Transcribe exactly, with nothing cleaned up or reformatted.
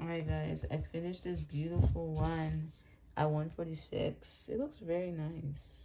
All right, guys, I finished this beautiful one at one forty-six. It looks very nice.